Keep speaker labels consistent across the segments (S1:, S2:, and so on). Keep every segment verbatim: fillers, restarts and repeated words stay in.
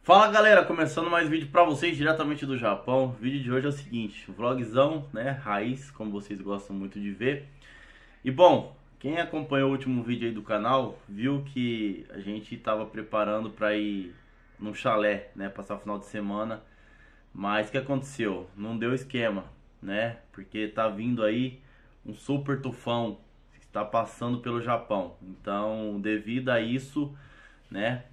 S1: Fala galera, começando mais vídeo pra vocês diretamente do Japão. O vídeo de hoje é o seguinte, vlogzão, né, raiz, como vocês gostam muito de ver. E bom, quem acompanhou o último vídeo aí do canal, viu que a gente tava preparando pra ir num chalé, né, passar o final de semana. Mas o que aconteceu? Não deu esquema, né, porque tá vindo aí um super tufão que está passando pelo Japão. Então, devido a isso, né,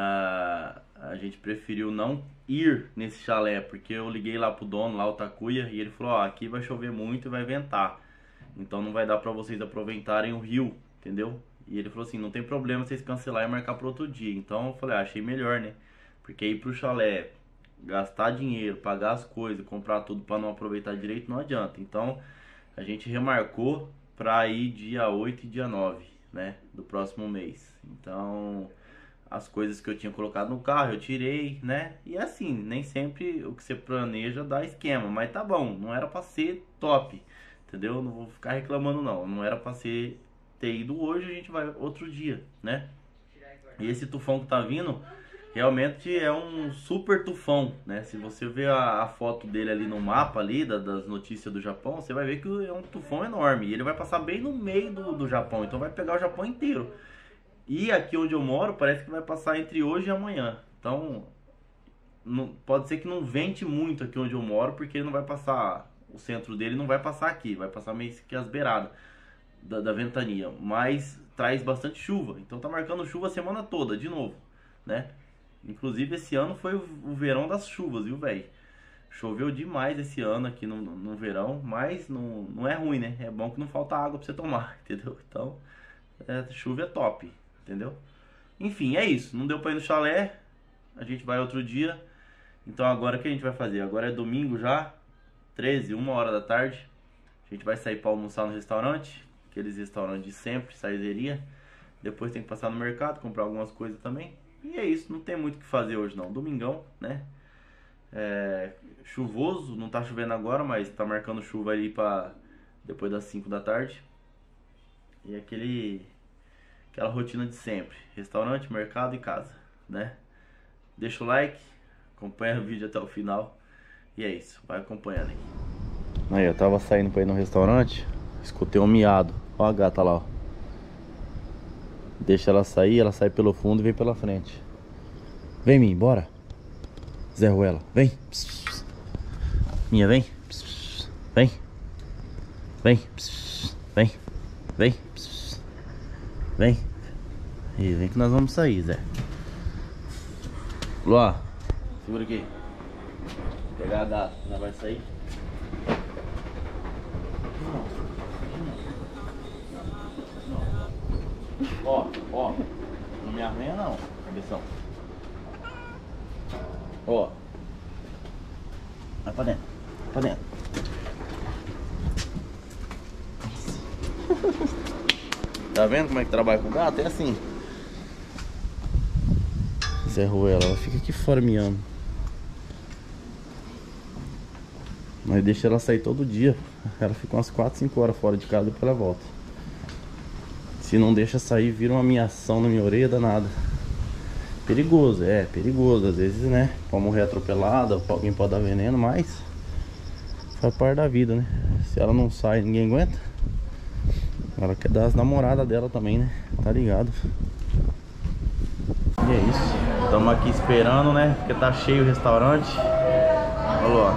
S1: a, a gente preferiu não ir nesse chalé, porque eu liguei lá pro dono, lá o Takuya, e ele falou, ó, aqui vai chover muito e vai ventar, então não vai dar pra vocês aproveitarem o rio, entendeu? E ele falou assim, não tem problema vocês cancelar e marcar para outro dia. Então eu falei, ah, achei melhor, né, porque ir pro chalé, gastar dinheiro, pagar as coisas, comprar tudo pra não aproveitar direito, não adianta. Então a gente remarcou pra ir dia oito e dia nove, né, do próximo mês. Então as coisas que eu tinha colocado no carro eu tirei, né? E assim, nem sempre o que você planeja dá esquema, mas tá bom, não era pra ser top, entendeu? Não vou ficar reclamando não, não era pra ser ter ido hoje, a gente vai outro dia, né? E esse tufão que tá vindo realmente é um super tufão, né? Se você ver a, a foto dele ali no mapa ali da, das notícias do Japão, você vai ver que é um tufão enorme e ele vai passar bem no meio do, do Japão, então vai pegar o Japão inteiro. E aqui onde eu moro parece que vai passar entre hoje e amanhã. Então não, pode ser que não vente muito aqui onde eu moro, porque ele não vai passar, o centro dele não vai passar aqui, vai passar meio que as beiradas da, da ventania. Mas traz bastante chuva, então tá marcando chuva a semana toda de novo, né? Inclusive esse ano foi o, o verão das chuvas, viu, velho? Choveu demais esse ano aqui no, no, no verão, mas não, não é ruim, né? É bom que não falta água pra você tomar, entendeu? Então, é, chuva é top, entendeu? Enfim, é isso. Não deu pra ir no chalé, a gente vai outro dia. Então agora o que a gente vai fazer? Agora é domingo já, treze, uma hora da tarde. A gente vai sair pra almoçar no restaurante, aqueles restaurantes de sempre, saideria. Depois tem que passar no mercado, comprar algumas coisas também. E é isso, não tem muito o que fazer hoje não. Domingão, né? É, chuvoso, não tá chovendo agora, mas tá marcando chuva ali pra depois das cinco da tarde. E aquele, aquela rotina de sempre, restaurante, mercado e casa, né? Deixa o like, acompanha o vídeo até o final. E é isso, vai acompanhando aí. Aí, eu tava saindo pra ir no restaurante, escutei um miado. Ó a gata lá, ó. Deixa ela sair, ela sai pelo fundo e vem pela frente. Vem, Minha, bora. Zé Ruela, vem. Pss, pss. Minha, vem. Pss, pss. Vem. Vem. Pss, vem. Vem. Pss, vem. E vem que nós vamos sair, Zé. Luá, segura aqui. Vou pegar a gata, nós vai sair. Ó, ó, não me arranha não, cabeção. Ó, vai pra dentro, pra dentro. Tá vendo como é que trabalha com gato? É assim. Zé Ruela, ela fica aqui fora miando. Mas deixa ela sair todo dia. Ela fica umas quatro, cinco horas fora de casa e depois ela volta. Se não deixa sair, vira uma miação na minha orelha danada. Perigoso, é, perigoso. Às vezes, né, pode morrer atropelada, alguém pode dar veneno, mas faz parte da vida, né? Se ela não sai, ninguém aguenta. Ela quer dar as namoradas dela também, né? Tá ligado? E é isso. Estamos aqui esperando, né? Porque tá cheio o restaurante. Olha lá.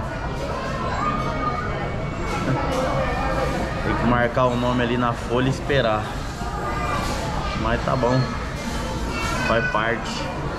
S1: Tem que marcar o nome ali na folha e esperar. Mas tá bom, faz parte.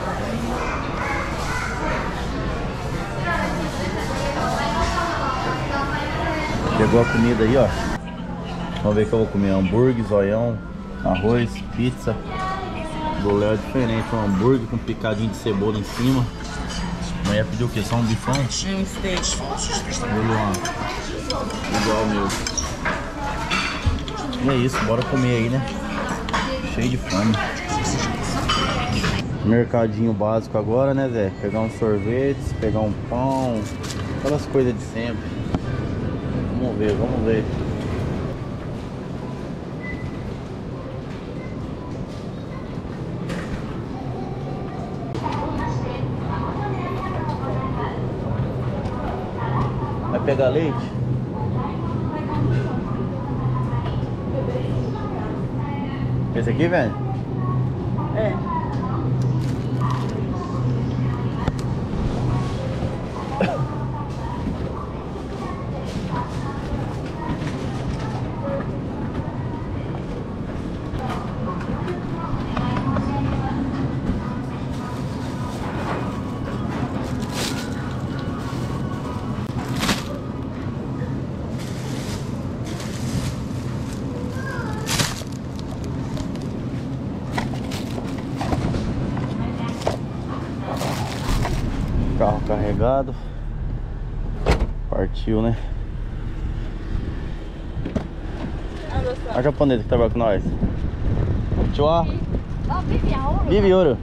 S1: Chegou a comida aí, ó. Vamos ver o que eu vou comer. Hambúrguer, zoião, arroz, pizza. Do Léo é diferente, um hambúrguer com picadinho de cebola em cima. Amanhã pediu o que? Só um bifão? Um steak. Do Luan. Igual o meu. E é isso, bora comer aí, né? Cheio de fome. Mercadinho básico agora, né, Zé? Pegar um sorvete, pegar um pão, aquelas coisas de sempre. Vamos ver, vamos ver. pegar leite? Esse aqui, velho?
S2: É.
S1: Carro carregado. Partiu, né? A japonesa que trabalha com nós. Tchau. Vive ouro.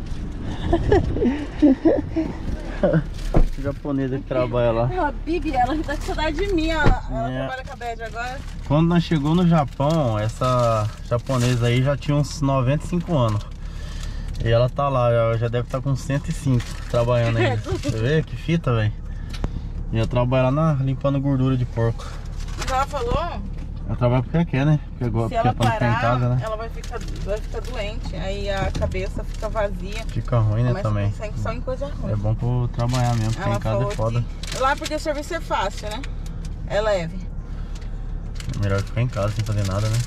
S1: Japonesa que trabalha lá.
S2: A Bibi, ela tá com saudade de mim. Ela, ela
S1: É.
S2: trabalha com a Bad agora.
S1: Quando nós chegou no Japão, essa japonesa aí já tinha uns noventa e cinco anos. E ela tá lá, já, já deve estar com cento e cinco trabalhando aí. Você vê que fita, velho? Ia trabalhar na, limpando gordura de porco.
S2: Mas ela falou,
S1: Ela trabalha porque quer, né? Porque,
S2: se
S1: porque
S2: ela
S1: é pra ficar
S2: parar,
S1: em casa, né?
S2: ela vai ficar, vai ficar doente. Aí a cabeça fica vazia.
S1: Fica ruim, né,
S2: Começa
S1: também.
S2: a pensar só em coisa ruim.
S1: É bom pra eu trabalhar mesmo, porque
S2: Ela
S1: em casa
S2: falou
S1: é foda.
S2: que... Lá porque o serviço é fácil, né? É leve.
S1: Melhor ficar em casa sem fazer nada, né?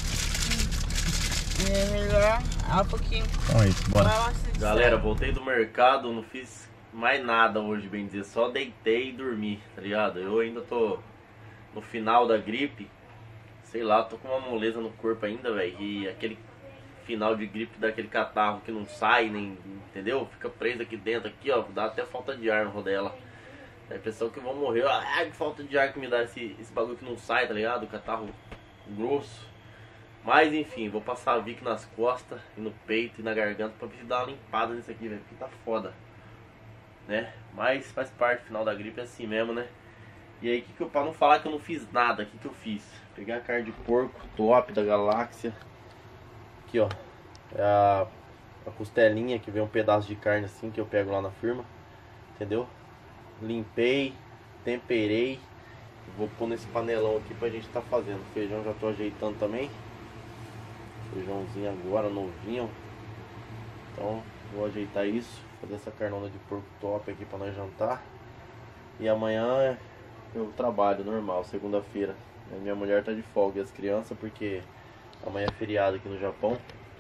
S2: É melhor. Ela falou que...
S1: Então é isso, bora.
S2: Ela se
S1: Galera, voltei do mercado, não fiz mais nada hoje, bem dizer. Só deitei e dormi, tá ligado? Eu ainda tô no final da gripe. Sei lá, tô com uma moleza no corpo ainda, velho. E aquele final de gripe daquele catarro que não sai, nem, entendeu? Fica preso aqui dentro, aqui, ó. Dá até falta de ar no rodela. Dá a impressão que eu vou morrer. Ah, que falta de ar que me dá esse, esse bagulho que não sai, tá ligado? Catarro grosso. Mas enfim, vou passar a Vic nas costas e no peito e na garganta pra ver se dá uma limpada nisso aqui, velho. Porque tá foda, né? Mas faz parte, final da gripe é assim mesmo, né? E aí, que que eu, pra não falar que eu não fiz nada, o que que eu fiz? Peguei a carne de porco top da galáxia. Aqui, ó. É a, a costelinha que vem um pedaço de carne assim que eu pego lá na firma. Entendeu? Limpei, temperei. Vou pôr nesse panelão aqui pra gente tá fazendo. O feijão já tô ajeitando também. Feijãozinho agora, novinho. Então, vou ajeitar isso. Fazer essa carnona de porco top aqui pra nós jantar. E amanhã eu trabalho normal, segunda-feira. Minha mulher tá de folga e as crianças, porque amanhã é feriado aqui no Japão.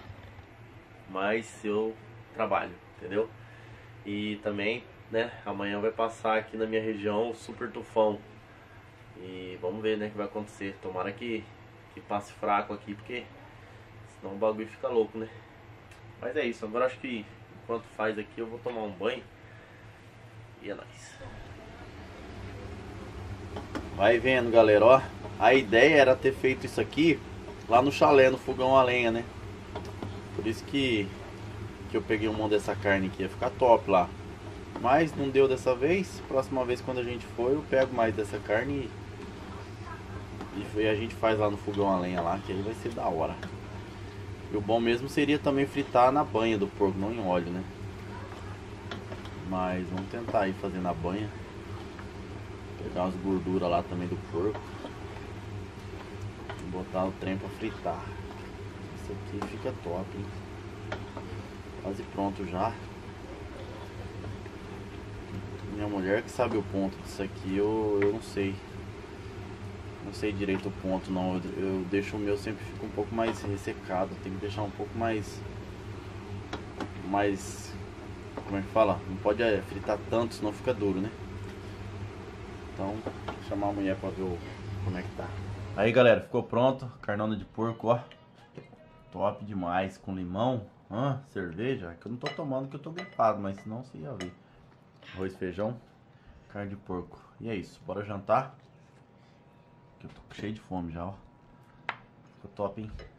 S1: Mas eu trabalho, entendeu? E também, né, amanhã vai passar aqui na minha região o super tufão. E vamos ver, né, o que vai acontecer. Tomara que, que passe fraco aqui, porque senão o bagulho fica louco, né? Mas é isso, agora acho que enquanto faz aqui eu vou tomar um banho. E é nóis. Vai vendo, galera, ó. A ideia era ter feito isso aqui lá no chalé, no fogão a lenha, né? Por isso que, que eu peguei um monte dessa carne aqui, ia ficar top lá. Mas não deu dessa vez. Próxima vez quando a gente for, eu pego mais dessa carne e, e a gente faz lá no fogão a lenha lá, que aí vai ser da hora. E o bom mesmo seria também fritar na banha do porco, não em óleo, né? Mas vamos tentar aí fazer na banha. Pegar umas gorduras lá também do porco. E botar o trem pra fritar. Isso aqui fica top, hein? Quase pronto já. Minha mulher que sabe o ponto disso aqui, eu, eu não sei. Não sei direito o ponto não. Eu, eu deixo o meu, sempre fica um pouco mais ressecado. Tem que deixar um pouco mais... Mais... Como é que fala? Não pode é, fritar tanto, senão fica duro, né? Então, vou chamar a mulher pra ver o, como é que tá. Aí, galera, ficou pronto. Carnona de porco, ó. Top demais. Com limão. Ah, cerveja. Que eu não tô tomando, que eu tô gripado, mas senão você ia ver. Arroz, feijão, carne de porco. E é isso, bora jantar. Que eu tô cheio de fome já, ó. Ficou top, hein?